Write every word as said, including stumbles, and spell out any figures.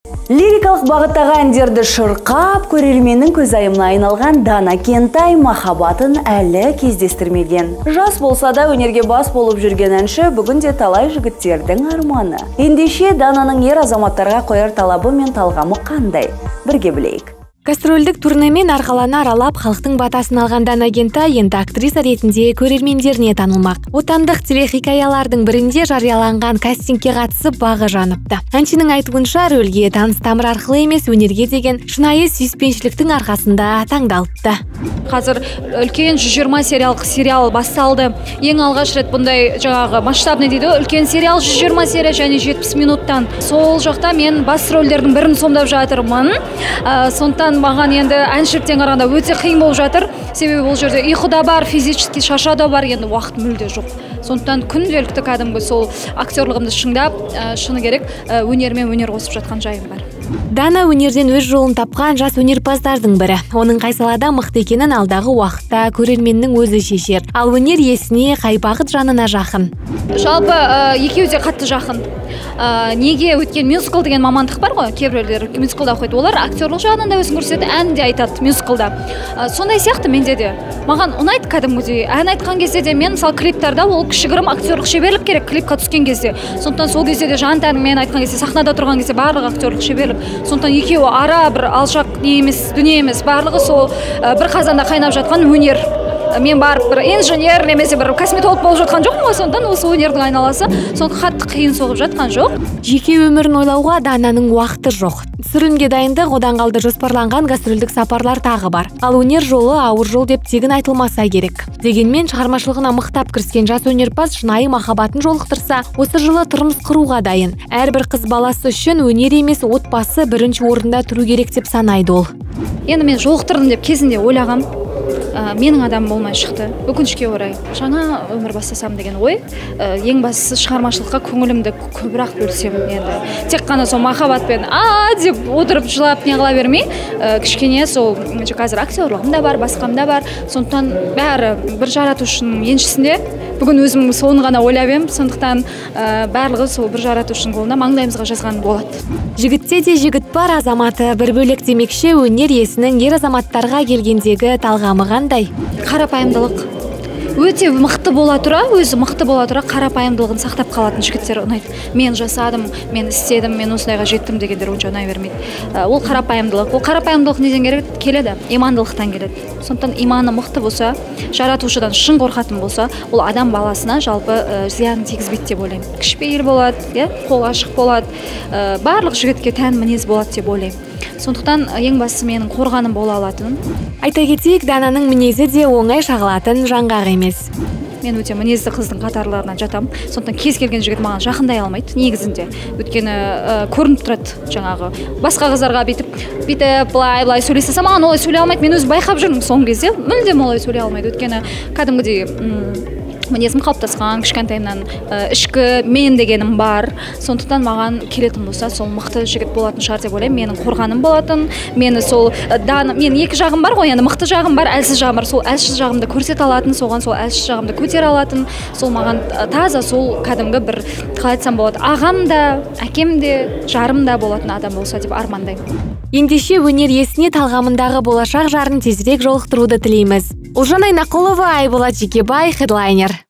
Лирикалық бағыттағы әндерді шырқап, көрерменнің көзайымына айналған Дана Кентай махаббатын әлі кездестірмеген. Жас болса да өнерге бас болып жүрген әнші бүгінде талай жігіттердің арманы. Ендеше Дананың ер азаматтарға қояр талабы мен талғамы қандай? Бірге білейік. Гастрольдік турнемен арқалана аралап халықтың батасын алған Дана Кентай енді актриса ретінде көрермендеріне танылмақ. Отандық телехикаялардың бірінде жарияланған кастингке қатысып бағы жаныпты. Әншінің айтуынша рөлге таныс тамыр арқылы емес, өнерге деген шынайы сүйіспеншіліктің арқасында таңдалыпты. Қазір үлкен жүз жиырма сериялық сериал басталды. Ең алғаш рет бұндай жаңағы масштабный дейді, үлкен сериал жүз жиырма серия және жетпіс минуттан. Сол жақта мен бас рөлдердің бірін сомдап жатырмын. Сондықтан маған енді әншіліктен қарағанда өте қиын болып жатыр. Себебі бұл жерде ұйқы да бар, физически шаршау да бар, енді уақыт мүлде жоқ. Сондықтан күнделікті кәдімгі сол актерлығымды шыңдап, шыны керек, өнермен өнер қосып жатқан жайым бар. Дана өнерден өз жолын тапқан жас өнерпаздардың бірі. Оның қай салада мықты екенін алдағы уақытта көрерменнің өзі шешер. Ал өнер иесіне қай бағыт жанына жақын? Жалпы екеуі де қатты жақын. Неге өткен мюзикл деген мамандық бар ғой, кейбіреулер мюзиклда оқиды. Олар актерлық жағынан да өзін көрсетеді, ән де айтады мюзиклда. Сондай сияқты менде де. Маған ұнайды кәдімгідей. Ән айтқан кезде де мен мысалы клиптарда ол кішігірім актерлық шеберлік керек клипқа түскен кезде. Сондықтан сол кезде де жан тәнімен айтқан кезде, сахнада тұрған кезде барлығы актерлық шеберлік. Сондықтан екеуі ара бір алшақ не емес, дүние емес, барлығы сол бір қазанда қайнап жатқан өнер. Мен барып бір инженер немесе бір косметолог болып жатқан жоқпын ғой, сондықтан осы өнердің айналасы сондықтан қатты қиын соғып жатқан жоқ. Жеке өмірін ойлауға Дананың уақыты жоқ. Түсірілімге дайындық, одан қалды жоспарланған гастрольдік сапарлар тағы бар. Ал өнер жолы ауыр жол деп тегін айтылмаса керек. Дегенмен шығармашылығына мықтап кіріскен жас өнерпаз шынайы махаббатын жолықтырса, осы жылы тұрмыс құруға дайын. Әрбір қыз баласы үшін өнер емес, отбасы бірінші орында тұру керек деп санайды ол. Енді мен жолықтырдым деп кезінде ойлағам. Менің адам болмай шықты. Өкінішке орай. Жаңа өмір бастасам деген ой. Ең бастысы шығармашылыққа көңілімді көбірек бөлсем енді. Тек қана сол махаббатпен а деп отырып жылап не қыла бермей, кішкене сол қазір актерлығым да бар, басқам да бар. Сондықтан бәрі бір жаратушының еншісінде. Бүгін өзім соны ғана ойлап ем, сондықтан барлығы сол бір жаратушының қолында маңдайымызға жазған болады. Жігітте де жігіт бар, азаматы бір бөлек демекші, өнер иесінің ер азаматтарға келгендегі талғамы қандай? Қарапайымдылық. Өте мықты бола тұра, өзі мықты бола тұра, қарапайымдылығын сақтап қалатын жігіттер ұнайды. Мен жасадым, мен істедім, мен осындайға жеттім дегендер онша ұнай бермейді. Ол қарапайымдылық. Ол қарапайымдылық неден келеді? Имандылықтан келеді. Сондықтан иманы мықты болса, жаратушыдан шын қорқатын болса, ол адам баласына жалпы зиян тигізбейді деп ойлаймын. Кішіпейіл болады, қолы ашық болады, барлық жігітке тән мінез болады деп ойлаймын. Сондықтан ең бастысы менің қорғаным бола алатын. Айта кетейік, Дананың мінезі де оңай шағылатын жаңғақ емес. Мен өте мінезді қыздың қатарларынан жатам. Сондықтан кез келген жігіт маған жақындай алмайды негізінде. Өйткені көрініп тұрады жаңағы. Басқа қыздарға бүйтіп, бүйтіп, былай, былай сөйлесе, маған олай сөйлей алмайды. Мен өзім байқап жүрмін соңғы кезде. Мүлдем олай сөйлей алмайды. Өйткені кәдімгідей мінезім қалыптасқан, кішкентайымнан ішкі мен дегенім бар. Сондықтан маған келетін болса, сол мықты жігіт болатын шығар деп ойлаймын. Менің қорғаным болатын, мені сол мен екі жағым бар ғой, енді мықты жағым бар, әлсіз жағым бар. Сол әлсіз жағымды көрсете алатын, соған сол әлсіз жағымды көтере алатын, сол маған таза сол кәдімгі бір, қалай айтсам болады, ағам да, әкем де, жарым да болатын адам болса деп армандаймын. Ендеше өнер иесіне талғамындағы болашақ жарын тезірек жолықтыруды тілейміз. Ұлжан Айнақұлова, Айболат Жекебай, хедлайнер.